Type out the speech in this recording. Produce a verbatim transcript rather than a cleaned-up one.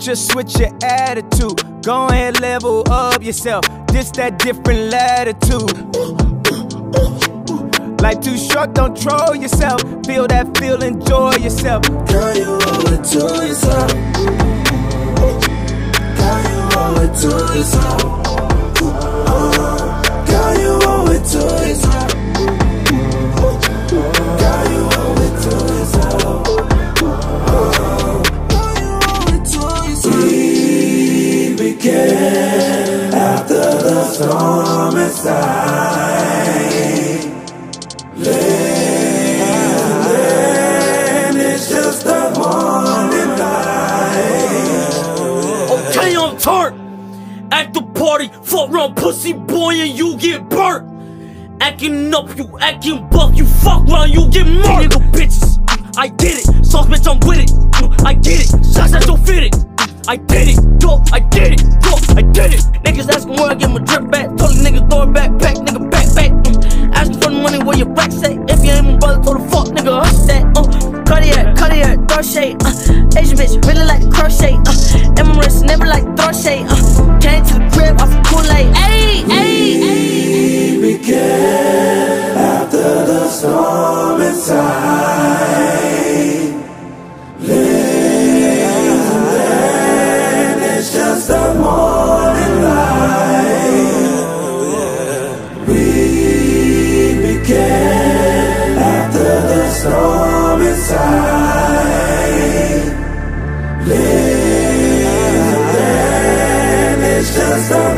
just switch your attitude. Go ahead, level up yourself. This that different latitude. Life too short, don't troll yourself. Feel that feel, enjoy yourself. Girl, you owe it to yourself. Girl, you owe it to yourself. Girl, you owe it to yourself. Girl, you owe it to yourself. Girl, you owe it to yourself. We began after the storm inside. Then it's just a morning light. Okay, I'm turned. At the party, fuck around pussy boy and you get burnt. Acting up, you acting buck, you fuck round, you get murdered. Nigga bitches, I did it. Sauce bitch, I'm with it. I get it. Shots that don't fit it. I did it. Yo, I did it. Yo, I did it. Niggas asking where I get my drip back. Told a nigga throw it back, pack, nigga back, back. Mm. Asking for the money where your racks at. If you ain't my brother, told the fuck nigga hush that. Uh, Cartier, Cartier, throw shade. Uh, Asian bitch, really like to crochet. Uh, and my wrist never like to throw shade. Uh, came to the crib off the Kool-Aid. Ayy, ayy, ayy. We began after the storm inside. Then it's just a morning light. We began after the storm inside. Then it's just a